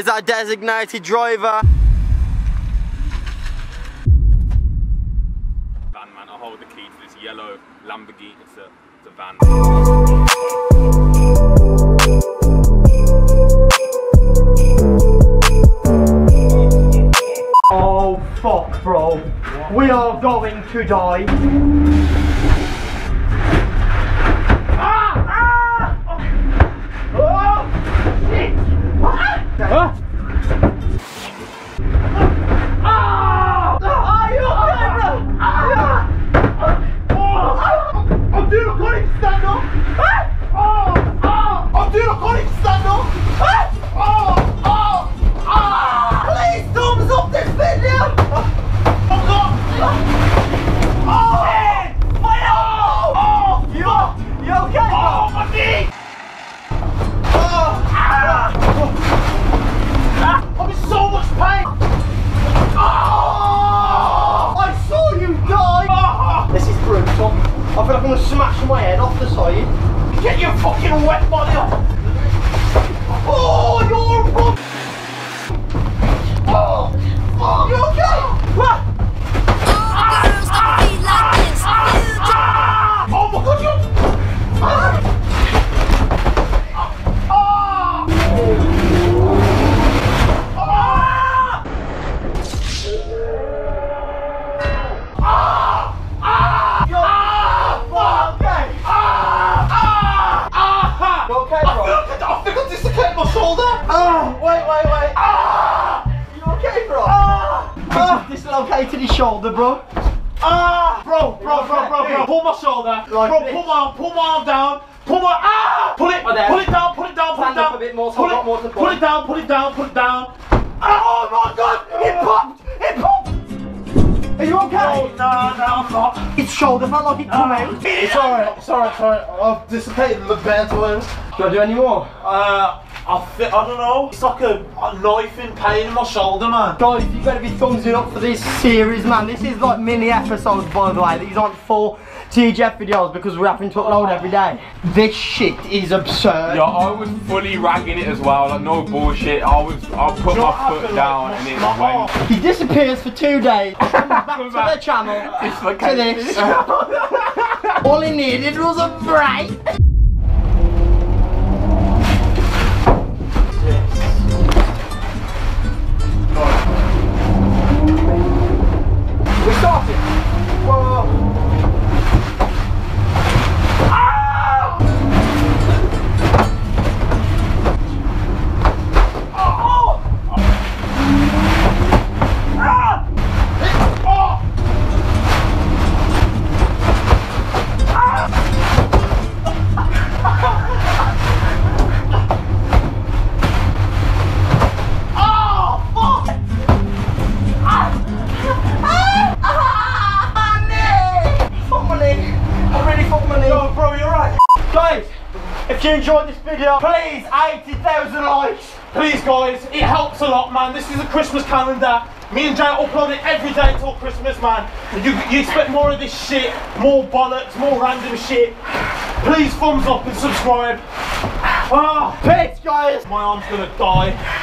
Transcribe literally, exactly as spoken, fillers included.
Here's our designated driver. Van man, I'll hold the key to this yellow Lamborghini. It's a, it's a van. Oh fuck, bro. What? We are going to die. Ah! Ah! Oh! Oh! Shit! Ah! Ah! Ah! Are you okay, bro? Ah! Oh! I'm doing a conic stand up! Ah! Oh! Oh! I'm doing a conic stand up! Ah! Oh! Oh! Ah! Please thumbs up this video! Oh God! Oh! Shit! My elbow! Oh! You, you okay? Oh, my knee! Oh! Ah! Ah! I'm in so much pain! Oh! I saw you die! Oh! This is brutal. I feel like I'm gonna smash my head off the side. Get your fucking wet body off! Oh, you're wrong! Oh! Oh, you okay? Ah! Girls don't be like this. You just Ah! Oh my God, you! Ah! Ah! Ah! Ah! Ah! You- Ah! Fuck, okay. Ah! Ah! Ah! You okay, bro? I think I think I dislocated my shoulder. Ah! Wait, wait, wait. Ah! You okay, bro? Ah! Ah! Dislocated his shoulder, bro. Ah! Bro, bro, bro, bro, bro, pull my shoulder. Like bro, this. pull my arm, pull my arm down. Pull my, ah! Pull it, Oh, there. pull it down, pull it down, pull it Stand up down. a bit more, so pull I've got it, more to pull pull. it down, pull it down, pull it down. Oh my God! It popped! It popped! Are you okay? Oh, no, no, I'm not. His shoulder felt like it come out. It's alright, it's alright, it's alright. I've dissipated the bad ones. Do I do any more? Uh, I think, I don't know. It's like a, a knife in pain in my shoulder, man. Guys, you better be thumbs it up for this series, man. This is like mini episodes, by the way. These aren't full T G F videos because we're having to upload every day. This shit is absurd. Yeah, I was fully ragging it as well, like no bullshit. I was, I put What my happened, foot like, down my- and it my went. arm? He disappears for two days. Comes back to the channel. To this. All he needed was a break. We started. Whoa. If you enjoyed this video, please eighty thousand likes. Please guys, it helps a lot, man. This is a Christmas calendar. Me and Jay upload it every day till Christmas, man. You, you expect more of this shit, more bollocks, more random shit. Please thumbs up and subscribe. Ah, Peace, guys. my arm's gonna die.